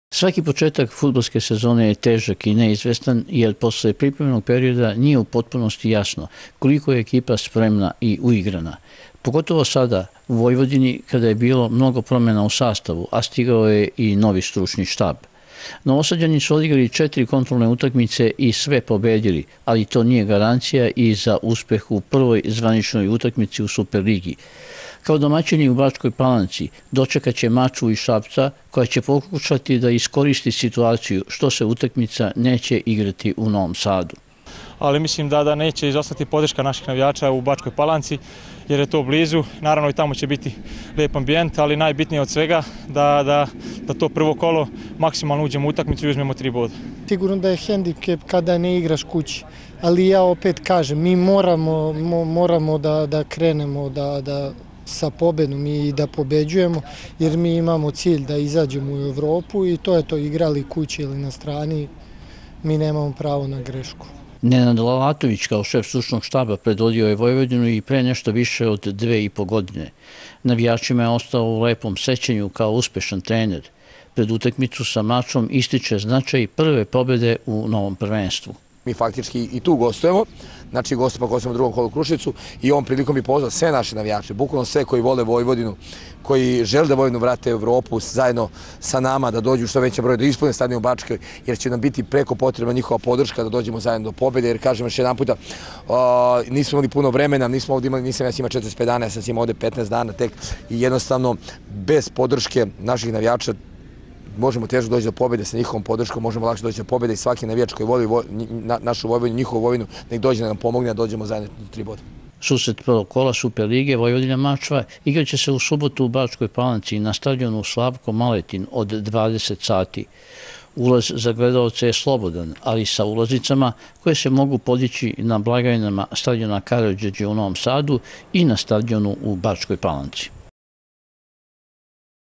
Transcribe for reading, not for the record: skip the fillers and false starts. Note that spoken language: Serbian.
Svaki početak fudbalske sezone je težak i neizvestan jer posle pripremnog perioda nije u potpunosti jasno koliko je ekipa spremna i uigrana. Pogotovo sada u Vojvodini kada je bilo mnogo promjena u sastavu, a stigao je i novi stručni štab. Novosađani su odigrali 4 kontrolne utakmice i sve pobedili, ali to nije garancija i za uspeh u prvoj zvaničnoj utakmici u Superligi. Kao domaćini u Bačkoj Palanci dočekat će Mačvu iz Šapca koja će pokušati da iskoristi situaciju što se utakmica neće igrati u Novom Sadu. Ali mislim da neće izostati podrška naših navijača u Bačkoj Palanci jer je to blizu. Naravno i tamo će biti lijep ambijent, ali najbitnije od svega da to prvo kolo maksimalno uđemo u utakmicu i uzmemo 3 boda. Sigurno da je hendikep kada ne igraš kući, ali ja opet kažem, mi moramo da krenemo sa pobedom i da pobeđujemo, jer mi imamo cilj da izađemo u Evropu i to je to, igrali kući ili na strani, mi nemamo pravo na grešku. Nenad Lalatović kao šef stručnog štaba predvodio je Vojvodinu i pre nešto više od 2,5 godine. Navijačima je ostao u lepom sećanju kao uspešan trener. Pred utakmicu sa Mačvom ističe značaj prve pobede u novom prvenstvu. Mi faktički i tu gostujemo, znači gostujemo u drugom kolu Kruševcu i ovom prilikom bi pozvao sve naše navijače, bukvalno sve koji vole Vojvodinu, koji žele da Vojvodinu vrate u Evropu zajedno sa nama, da dođu što veći broj, da ispune stadion u Bačkoj, jer će nam biti preko potrebna njihova podrška da dođemo zajedno do pobjede, jer kažem još jedan puta, nismo imali puno vremena, nisam ja s njima 45 dana, ja sam s njima ovde 15 dana tek i jednostavno bez podrške naših navijača možemo teško doći do pobjede, sa njihovom podrškom možemo lakše doći do pobjede i svaki navijač koji voli našu Vojvodinu, njihovu Vojvodinu, nek dođe da nam pomogne da dođemo zajedno do 3 boda. Susret prvog kola Superlige Vojvodina-Mačva igraće se u subotu u Bačkoj Palanci na stadionu Slavko Maletin od 20 sati. Ulaz za gledaoce je slobodan, ali sa ulaznicama koje se mogu podići na blagajnama stadiona Karađorđe u Novom Sadu i na stadionu u Bačkoj Palanci.